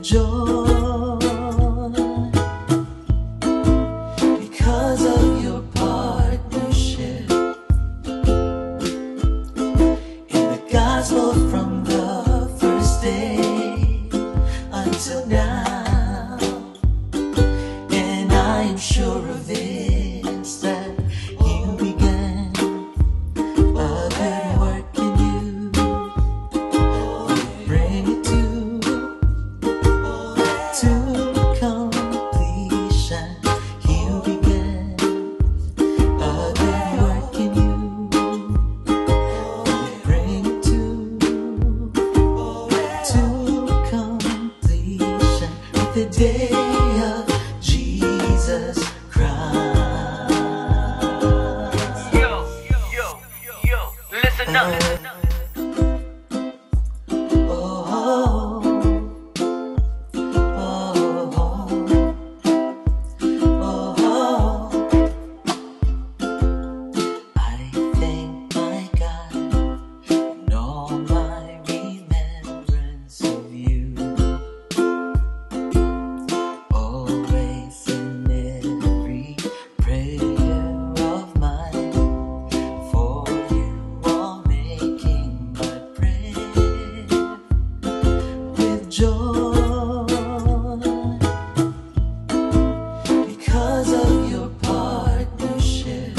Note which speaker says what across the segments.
Speaker 1: joy because of your partnership in the gospel from the first day until now. And I am sure of this, that you began a good work in you, bring it to completion. You began a good work in you, bring it to completion with the day of Jesus Christ.
Speaker 2: Yo, listen up.
Speaker 1: Joy because of your partnership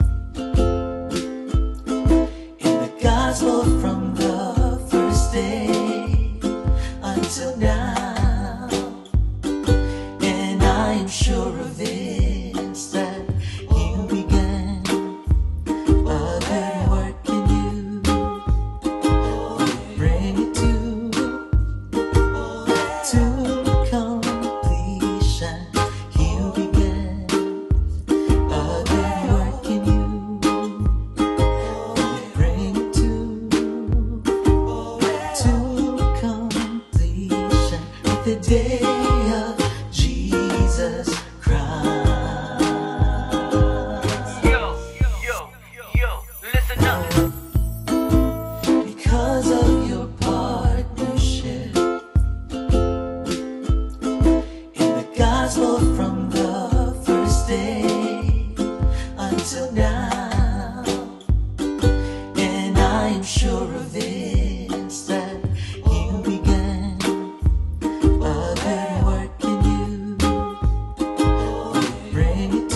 Speaker 1: in the gospel from the first day until now. And I am sure of this, that you began a good work in you, bring it to completion. You began a good work in you, bring it to completion with the day of Jesus Christ.
Speaker 2: Yo, listen up.
Speaker 1: Because of your partnership gospel from the first day until now. And I am sure of this, that you began a good work in you, bring it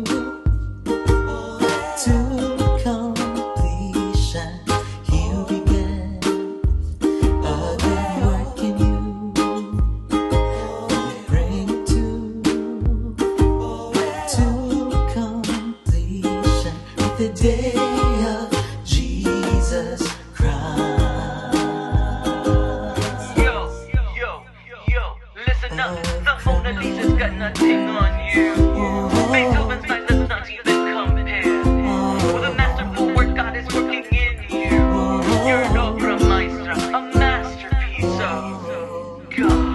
Speaker 1: to completion. You began a good work in you, bring it to completion with the day of Jesus Christ.
Speaker 2: Yo, listen up. The Mona Lisa's got nothing on you. Beethoven's night does not even compare with a masterful work God is working in you. You're an opera maestra, a masterpiece of God.